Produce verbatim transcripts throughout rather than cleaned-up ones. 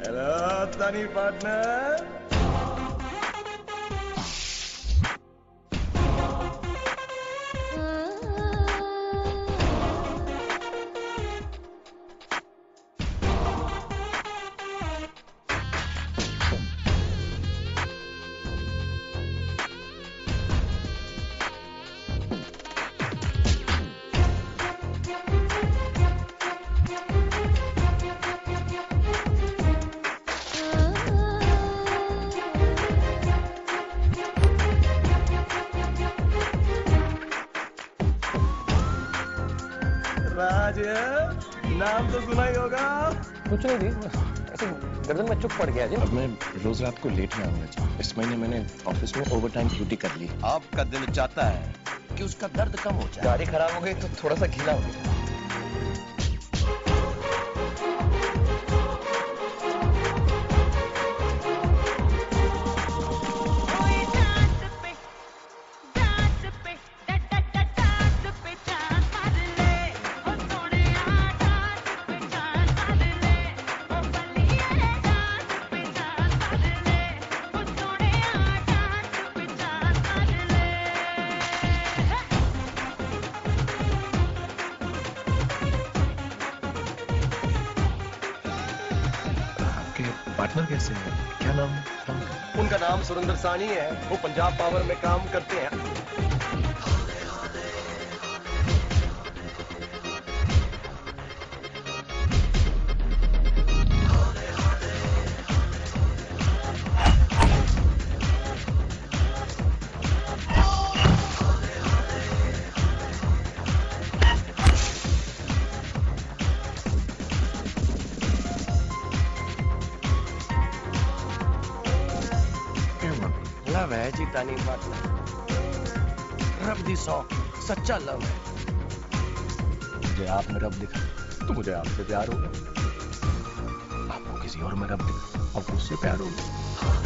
Hello, Tani partner. राज, नाम तो सुना ही होगा। कुछ नहीं दी, ऐसे गर्दन में चुप पड़ गया जी। अब मैं रोज रात को लेट में आऊंगा जी। इस महीने मैंने ऑफिस में ओवर टाइम ड्यूटी कर ली। आपका दिल चाहता है कि उसका दर्द कम हो जाए। गाड़ी खराब हो गई तो थोड़ा सा गीला हो गया। पार्टनर कैसे है? क्या नाम है? उनका नाम सुरेंद्र सानी है। वो पंजाब पावर में काम करते हैं। लव है जी तानी पार्टनर, रब दी सौ सच्चा लव है। मुझे आप में रब दिखा तो मुझे आपसे प्यार हो गया। आपको किसी और में रब दिखा आपको उससे प्यार हो गया।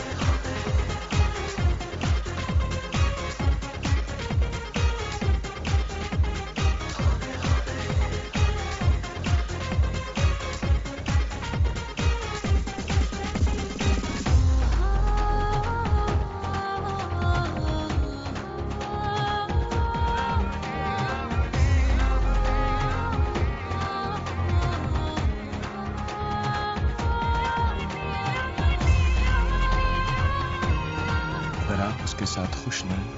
अगर आप उसके साथ खुश नहीं,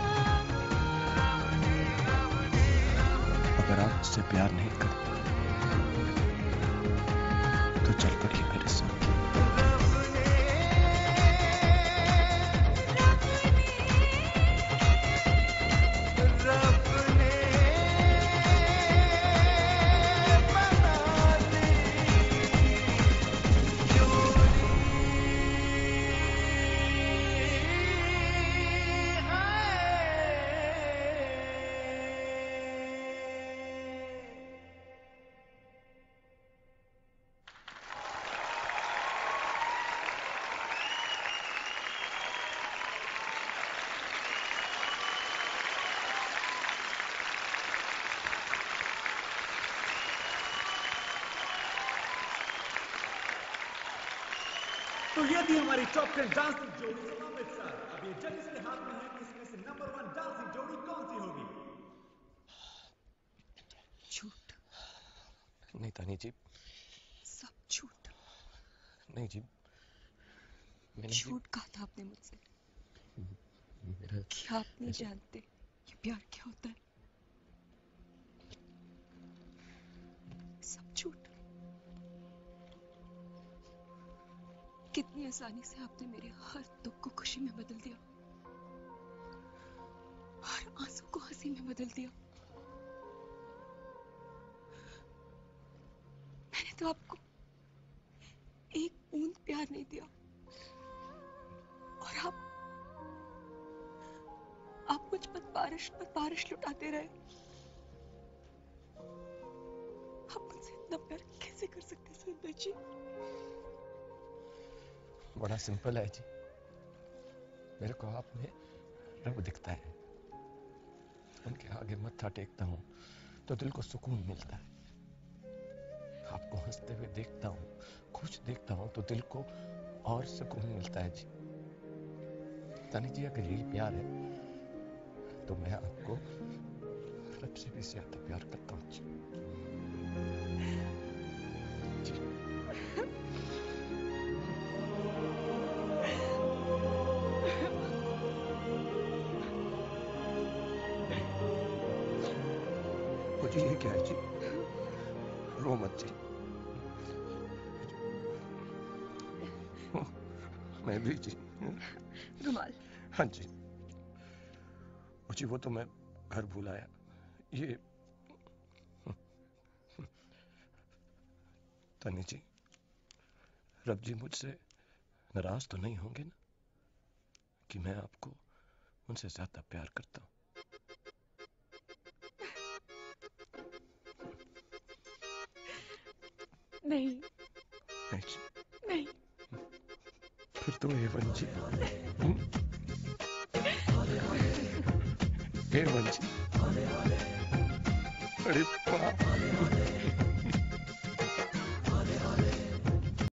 अगर आप उससे प्यार नहीं करते तो चल पड़िए मेरे साथ। तो ये थी हमारी टॉप टेन डांसिंग जोड़ी अमृतसर। अब ये जजेस के हाथ में है कि इसमें से नंबर वन डांसिंग जोड़ी कौन सी होगी। झूठ। नहीं तानी जी, सब झूठ। नहीं जी, झूठ कहा था आपने मुझसे मेरा कि आप नहीं जानते ये प्यार क्या होता है। सब झूठ। कितनी आसानी से आपने मेरे हर दुख को खुशी में बदल दिया, हर आंसू को हंसी में बदल दिया। मैंने तो आपको एक बूंद प्यार नहीं दिया और आप आप मुझ पर बारिश पर बारिश लुटाते रहे। आप मुझसे इतना प्यार कैसे कर सकते सुंदर जी? बड़ा सिंपल है जी। मेरे को आप में रब दिखता है। उनके आगे मत्था टेकता हूँ तो दिल को सुकून मिलता है। आपको हंसते हुए देखता हूँ, खुश देखता हूं तो दिल को और सुकून मिलता है जी। तानी जी, अगर यही प्यार है तो मैं आपको रब से भी ज्यादा प्यार करता हूं जी। जी। मुझे ये क्या है जी, रो मत जी। मैं भी जी। रुमाल। हाँ जी। जी वो तो मैं घर भूल आया। ये तानी जी, रब जी मुझसे नाराज तो नहीं होंगे ना कि मैं आपको उनसे ज्यादा प्यार करता हूँ? नहीं नहीं जी। नहीं। फिर तो एवन जी। एवन जी। अरे वाह।